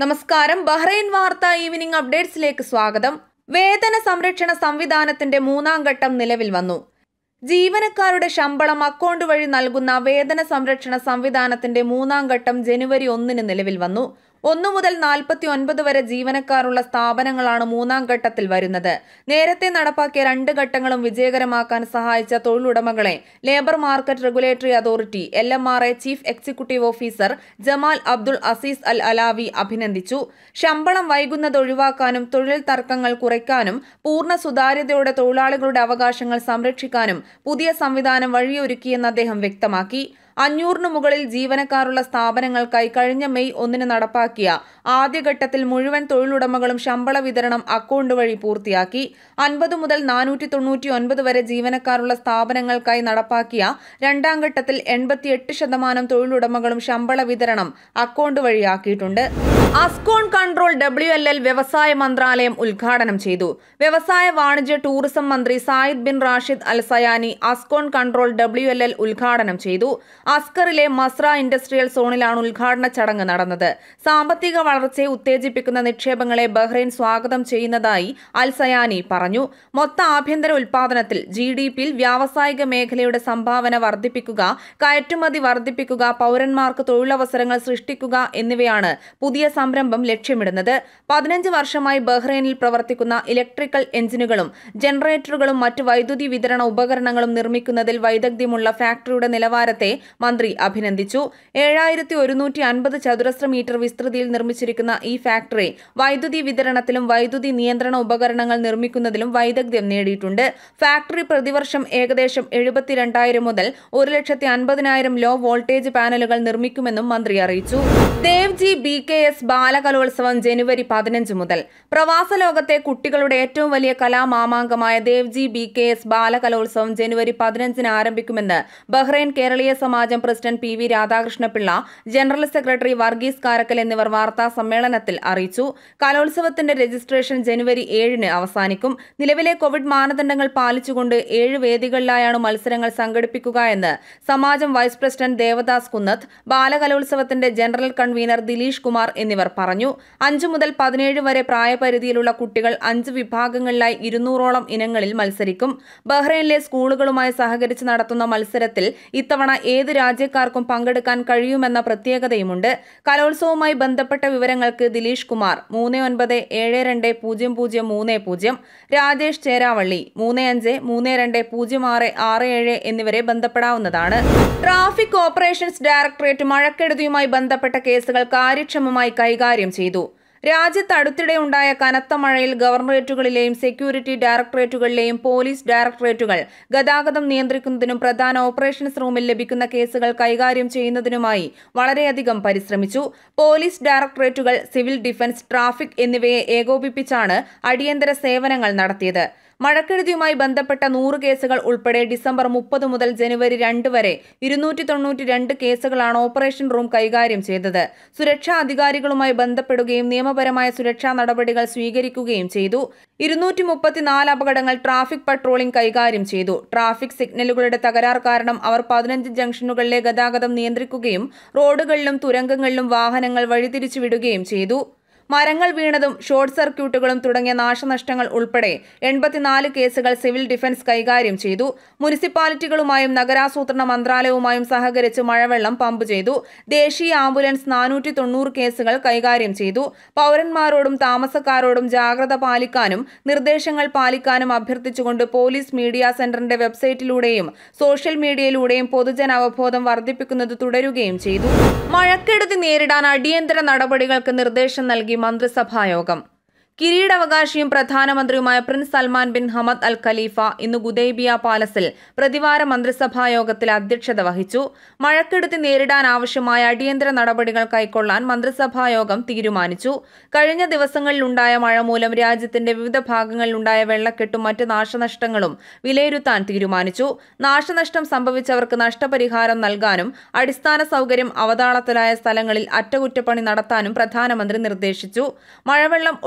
നമസ്കാരം. ബഹ്റൈൻ വാർത്ത ഈവനിംഗ് അപ്ഡേറ്റ്സിലേക്ക് സ്വാഗതം. വേതന സംരക്ഷണ സംവിധാനത്തിന്റെ മൂന്നാം ഘട്ടം നിലവിൽ വന്നു. ജീവനക്കാരുടെ ശമ്പളം അക്കൗണ്ട് വഴി നൽകുന്ന വേതന സംരക്ഷണ സംവിധാനത്തിന്റെ മൂന്നാം ഘട്ടം ജനുവരി 1 നിലവിൽ വന്നു. 1 മുതൽ 49 വരെ ജീവനക്കാരുള്ള സ്ഥാപനങ്ങളാണ് മൂന്നാം ഘട്ടത്തിൽ വരുന്നത്. നേരത്തെ നടപ്പാക്കിയ 2 ഘട്ടങ്ങളും വിജയകരമാക്കാൻ സഹായിച്ച തൊഴിലുടമകളെ labour market regulatory authority LMRA chief executive officer Jamal Abdul Aziz Al Alawi അഭിനന്ദിച്ചു. ശമ്പളം വൈകുന്നത് ഒഴിവാക്കാനും തൊഴിൽ തർക്കങ്ങൾ കുറയ്ക്കാനും പൂർണ്ണ സുതാര്യതയോടെ തൊഴിലാളികളുടെ അവകാശങ്ങൾ സംരക്ഷിക്കാനും പുതിയ സംവിധാനം വഴിയൊരുക്കിയെന്ന് അദ്ദേഹം വ്യക്തമാക്കി. 500 മുകളിൽ ജീവനക്കാരുള്ള സ്ഥാപനങ്ങൾക്കായി കഴിഞ്ഞ മെയ് 1 നടപ്പാക്കിയ ആദ്യഘട്ടത്തിൽ മുഴുവൻ തൊഴിലുടമകളും ശമ്പള വിതരണം അക്കൗണ്ട് വഴി പൂർത്തിയാക്കി. 50 മുതൽ 499 വരെ ജീവനക്കാരുള്ള സ്ഥാപനങ്ങൾക്കായി നടപ്പാക്കിയ രണ്ടാം ഘട്ടത്തിൽ 88% തൊഴിലുടമകളും ശമ്പള വിതരണം അക്കൗണ്ട് വഴിയാക്കിയിട്ടുണ്ട്. അസ്കോൺ കൺട്രോൾ WLL വ്യവസായ മന്ത്രാലയം ഉദ്ഘാടനം ചെയ്തു. വ്യവസായ വാണിജ്യ ടൂറിസം മന്ത്രി Zayed bin Rashid Al Zayani Ascon control WLL ഉദ്ഘാടനം ചെയ്തു. അസ്കറിലെ മസ്ര ഇൻഡസ്ട്രിയൽ സോണിലാണ് ഉദ്ഘാടന ചടങ്ങ് നടന്നത്. സാമ്പത്തിക വളർച്ചയെ ഉത്തേജിപ്പിക്കുന്ന നിക്ഷേപങ്ങളെ ബഹ്റൈൻ സ്വാഗതം ചെയ്യുന്നതായി അൽ സയാനി പറഞ്ഞു. മൊത്ത ആഭ്യന്തര ഉൽപാദനത്തിൽ GDPയിൽ വ്യാവസായിക മേഖലയുടെ സംഭാവന വർദ്ധിപ്പിക്കുക, കയറ്റുമതി വർദ്ധിപ്പിക്കുക, പൗരന്മാർക്ക് തൊഴിലവസരങ്ങൾ സൃഷ്ടിക്കുക എന്നിവയാണ് പുതിയ സംരംഭം ലക്ഷ്യമിടുന്നത്. 15 വർഷമായി ബഹ്റൈനിൽ പ്രവർത്തിക്കുന്ന ഇലക്ട്രിക്കൽ എഞ്ചിനുകളും ജനറേറ്ററുകളും മറ്റ് വൈദ്യുതി വിതരണ ഉപകരണങ്ങളും നിർമ്മിക്കുന്നതിൽ വൈദഗ്ധ്യമുള്ള ഫാക്ടറിയുടെ നിലവാരത്തെ മന്ത്രി അഭിനന്ദിച്ചു. 7150 ചതുരശ്ര മീറ്റർ വിസ്തൃതിയിൽ നിർമ്മിച്ചിരിക്കുന്ന ഈ ഫാക്ടറി വൈദ്യുതി വിതരണത്തിലും വൈദ്യുതി നിയന്ത്രണ ഉപകരണങ്ങൾ നിർമ്മിക്കുന്നതിലും വൈദഗ്ധ്യം നേടിയിട്ടുണ്ട്. ഫാക്ടറി പ്രതിവർഷം ഏകദേശം 72,000 മുതൽ 1,50,000 ലോ വോൾട്ടേജ് പാനലുകൾ നിർമ്മിക്കുമെന്നും മന്ത്രി അറിയിച്ചു. ദേവ്ജി BKS ബാലകലോത്സവം ജനുവരി 15 മുതൽ. പ്രവാസ ലോകത്തെ കുട്ടികളുടെ ഏറ്റവും വലിയ കലാമാമാങ്കമായ ദേവ്ജി BKS ബാലകലോത്സവം ജനുവരി 15 ആരംഭിക്കുമെന്ന് Bahrain Keraleeya Samajam president PV Radhakrishnapillai, general secretary Varghese Karakkal എന്നിവർ വാർത്താ സമ്മേളനത്തിൽ അറിയിച്ചു. കലോത്സവത്തിന്റെ രജിസ്ട്രേഷൻ ജനുവരി 7 അവസാനിക്കും. നിലവിലെ കോവിഡ് മാനദണ്ഡങ്ങൾ പാലിച്ചുകൊണ്ട് 7 വേദികളിലായാണ് മത്സരങ്ങൾ സംഘടിപ്പിക്കുക എന്ന് സമാജം വൈസ് പ്രസിഡന്റ് ദേവദാസ് കുന്നത്ത്, ബാലകലോത്സവത്തിന്റെ ജനറൽ കൺവീനർ ദിലീഷ് കുമാർ എന്നിവർ പറഞ്ഞു. 5 മുതൽ 17 വരെ പ്രായപരിധിയിലുള്ള കുട്ടികൾ 5 വിഭാഗങ്ങളിലായി 200ഓളം ഇനങ്ങളിൽ മത്സരിക്കും. ബഹ്റൈനിലെ സ്കൂളുകളുമായി സഹകരിച്ച് നടത്തുന്ന മത്സരത്തിൽ ഇത്തവണ ഏത് രാജ്യക്കാർക്കും പങ്കെടുക്കാൻ കഴിയുമെന്ന പ്രത്യേകതയുമുണ്ട്. കലോത്സവവുമായി ബന്ധപ്പെട്ട വിവരങ്ങൾക്ക് ദിലീഷ് കുമാർ 39720030, രാജേഷ് ചേരാവള്ളി 35320667 എന്നിവരെ ബന്ധപ്പെടാവുന്നതാണ്. ട്രാഫിക് ഓപ്പറേഷൻസ് ഡയറക്ടറേറ്റ് മഴക്കെടുതിയുമായി ബന്ധപ്പെട്ട കേസുകൾ കാര്യക്ഷമമായി കൈകാര്യം ചെയ്തു. രാജ്യത്ത് അടുത്തിടെയുണ്ടായ കനത്ത മഴയിൽ ഗവർണറേറ്റുകളിലെയും സെക്യൂരിറ്റി ഡയറക്ടറേറ്റുകളിലെയും പോലീസ് ഡയറക്ടറേറ്റുകൾ ഗതാഗതം നിയന്ത്രിക്കുന്നതിനും പ്രധാന ഓപ്പറേഷൻസ് റൂമിൽ ലഭിക്കുന്ന കേസുകൾ കൈകാര്യം ചെയ്യുന്നതിനുമായി വളരെയധികം പരിശ്രമിച്ചു. പോലീസ് ഡയറക്ടറേറ്റുകൾ, സിവിൽ ഡിഫൻസ്, ട്രാഫിക് എന്നിവയെ ഏകോപിപ്പിച്ചാണ് അടിയന്തര സേവനങ്ങൾ നടത്തിയത്. മഴക്കെടുതിയുമായി ബന്ധപ്പെട്ട 100 കേസുകൾ ഉൾപ്പെടെ ഡിസംബർ 30 മുതൽ ജനുവരി 2 വരെ 292 കേസുകളാണ് ഓപ്പറേഷൻ റൂം കൈകാര്യം ചെയ്തത്. സുരക്ഷാ അധികാരികളുമായി ബന്ധപ്പെടുകയും നിയമപരമായ സുരക്ഷാ നടപടികൾ സ്വീകരിക്കുകയും ചെയ്തു. 234 അപകടങ്ങൾ ട്രാഫിക് പട്രോളിംഗ് കൈകാര്യം ചെയ്തു. ട്രാഫിക് സിഗ്നലുകളുടെ തകരാർ കാരണം അവർ 15 ജംഗ്ഷനുകളിലെ ഗതാഗതം നിയന്ത്രിക്കുകയും റോഡുകളിലും തുരങ്കങ്ങളിലും വാഹനങ്ങൾ വഴിതിരിച്ചുവിടുകയും ചെയ്തു. മരങ്ങൾ വീണതും ഷോർട്ട് സർക്യൂട്ടുകളും തുടങ്ങിയ നാശനഷ്ടങ്ങൾ ഉൾപ്പെടെ 84 കേസുകൾ സിവിൽ ഡിഫൻസ് കൈകാര്യം ചെയ്തു. മുനിസിപ്പാലിറ്റികളുമായും നഗരാസൂത്രണ മന്ത്രാലയവുമായും സഹകരിച്ച് മഴവെള്ളം പമ്പ് ചെയ്തു. ദേശീയ ആംബുലൻസ് 490 കേസുകൾ കൈകാര്യം ചെയ്തു. പൗരന്മാരോടും താമസക്കാരോടും ജാഗ്രത പാലിക്കാനും നിർദ്ദേശങ്ങൾ പാലിക്കാനും അഭ്യർത്ഥിച്ചുകൊണ്ട് പോലീസ് മീഡിയ സെന്ററിന്റെ വെബ്സൈറ്റിലൂടെയും സോഷ്യൽ മീഡിയയിലൂടെയും പൊതുജന അവബോധം വർദ്ധിപ്പിക്കുന്നത് തുടരുകയും ചെയ്തു. മഴക്കെടുതി നേരിടാൻ അടിയന്തര നടപടികൾക്ക് നിർദ്ദേശം നൽകി മന്ത്രിസഭായോഗം. കിരീടാവകാശിയും പ്രധാനമന്ത്രിയുമായ prince Salman bin Hamad al Khalifa ഇന്ന് ഗുദൈബിയ പാലസിൽ പ്രതിവാര മന്ത്രിസഭായോഗത്തിൽ അധ്യക്ഷത വഹിച്ചു. മഴക്കെടുതി നേരിടാൻ ആവശ്യമായ അടിയന്തര നടപടികൾ കൈക്കൊള്ളാൻ മന്ത്രിസഭായോഗം തീരുമാനിച്ചു. കഴിഞ്ഞ ദിവസങ്ങളിലുണ്ടായ മഴ മൂലം രാജ്യത്തിന്റെ വിവിധ ഭാഗങ്ങളിലുണ്ടായ വെള്ളക്കെട്ടും മറ്റ് നാശനഷ്ടങ്ങളും വിലയിരുത്താൻ തീരുമാനിച്ചു. നാശനഷ്ടം സംഭവിച്ചവർക്ക് നഷ്ടപരിഹാരം നൽകാനും അടിസ്ഥാന സൗകര്യം അവതാളത്തിലായ സ്ഥലങ്ങളിൽ അറ്റകുറ്റപ്പണി നടത്താനും പ്രധാനമന്ത്രി നിർദ്ദേശിച്ചു. മഴവെള്ളം ഒഴുകിപ്പോ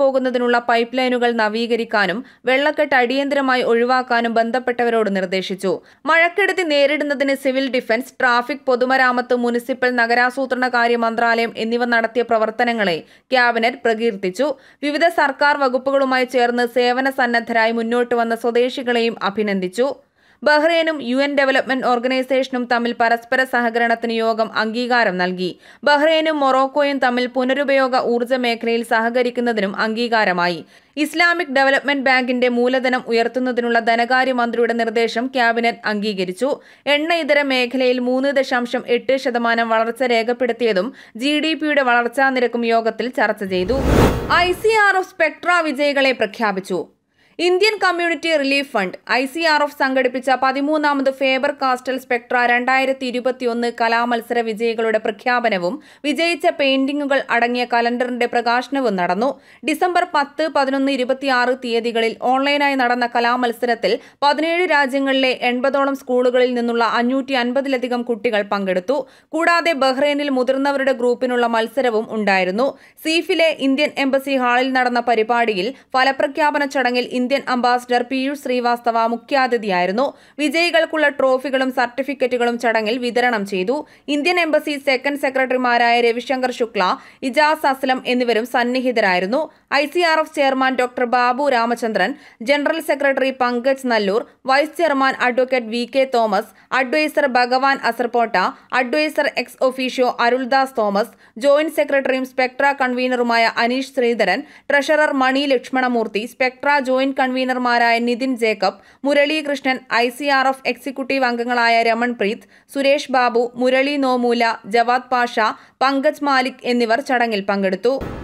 പോകുന്നതിനുള്ള പൈപ്പ് ലൈനുകൾ നവീകരിക്കാനും വെള്ളക്കെട്ട് അടിയന്തരമായി ഒഴിവാക്കാനും ബന്ധപ്പെട്ടവരോട് നിർദ്ദേശിച്ചു. മഴക്കെടുതി നേരിടുന്നതിന് സിവിൽ ഡിഫൻസ്, ട്രാഫിക്, പൊതുമരാമത്ത്, മുനിസിപ്പൽ, നഗരാസൂത്രണകാര്യ മന്ത്രാലയം എന്നിവ നടത്തിയ പ്രവർത്തനങ്ങളെ ക്യാബിനറ്റ് പ്രകീർത്തിച്ചു. വിവിധ സർക്കാർ വകുപ്പുകളുമായി ചേർന്ന് സേവന സന്നദ്ധരായി മുന്നോട്ട് വന്ന സ്വദേശികളെയും അഭിനന്ദിച്ചു. ബഹ്റൈനും UN ഡെവലപ്മെന്റ് ഓർഗനൈസേഷനും തമ്മിൽ പരസ്പര സഹകരണത്തിന് യോഗം അംഗീകാരം നൽകി. ബഹ്റൈനും മൊറോക്കോയും തമ്മിൽ പുനരുപയോഗ ഊർജ്ജ മേഖലയിൽ സഹകരിക്കുന്നതിനും അംഗീകാരമായി. ഇസ്ലാമിക് ഡെവലപ്മെന്റ് ബാങ്കിന്റെ മൂലധനം ഉയർത്തുന്നതിനുള്ള ധനകാര്യമന്ത്രിയുടെ നിർദ്ദേശം ക്യാബിനറ്റ് അംഗീകരിച്ചു. എണ്ണ ഇതര മേഖലയിൽ 3.8% വളർച്ച രേഖപ്പെടുത്തിയതും GDPയുടെ വളർച്ചാ നിരക്കും യോഗത്തിൽ ചർച്ച ചെയ്തു. ICRF സ്പെക്ട്ര വിജയികളെ പ്രഖ്യാപിച്ചു. Indian community relief fund ICRF സംഘടിപ്പിച്ച 13ാമത് ഫേബർ കാസ്റ്റൽ സ്പെക്ട്ര 2021 കലാമത്സര വിജയികളുടെ പ്രഖ്യാപനവും വിജയിച്ച പെയിന്റിങ്ങുകൾ അടങ്ങിയ കലണ്ടറിന്റെ പ്രകാശനവും നടന്നു. ഡിസംബർ 10, 11, 26 തീയതികളിൽ ഓൺലൈനായി നടന്ന കലാമത്സരത്തിൽ 17 രാജ്യങ്ങളിലെ 80ഓളം സ്കൂളുകളിൽ നിന്നുള്ള 550ലധികം കുട്ടികൾ പങ്കെടുത്തു. കൂടാതെ ബഹ്റൈനിൽ മുതിർന്നവരുടെ ഗ്രൂപ്പിനുള്ള മത്സരവും ഉണ്ടായിരുന്നു. സീഫിലെ ഇന്ത്യൻ എംബസി ഹാളിൽ നടന്ന പരിപാടിയിൽ ഫലപ്രഖ്യാപന ചടങ്ങിൽ ഇന്ത്യൻ അംബാസിഡർ പീയൂഷ് ശ്രീവാസ്തവ മുഖ്യാതിഥിയായിരുന്നു. വിജയികൾക്കുള്ള ട്രോഫികളും സർട്ടിഫിക്കറ്റുകളും ചടങ്ങിൽ വിതരണം ചെയ്തു. ഇന്ത്യൻ എംബസി സെക്കൻഡ് സെക്രട്ടറിമാരായ രവിശങ്കർ ശുക്ല, ഇജാസ് അസ്ലം എന്നിവരും സന്നിഹിതരായിരുന്നു. ICRF chairman doctor Babu Ramachandran, general secretary Pankaj Nalloor, vice chairman advocate VK Thomas, adviser Bhagavan Asarpota, adviser ex officio Aruldas Thomas, joint സെക്രട്ടറിയും സ്പെക്ട്ര കൺവീനറുമായ Aneesh Sreedharan, treasurer Mani Lakshmanamurthy, Spectra joint കൺവീനർമാരായ നിതിൻ ജേക്കബ്, മുരളീകൃഷ്ണൻ, ICRF എക്സിക്യൂട്ടീവ് അംഗങ്ങളായ രമൺ പ്രീത്, സുരേഷ് ബാബു, മുരളി നോമൂല, ജവാദ് പാഷ, പങ്കജ് മാലിക് എന്നിവർ ചടങ്ങിൽ പങ്കെടുത്തു.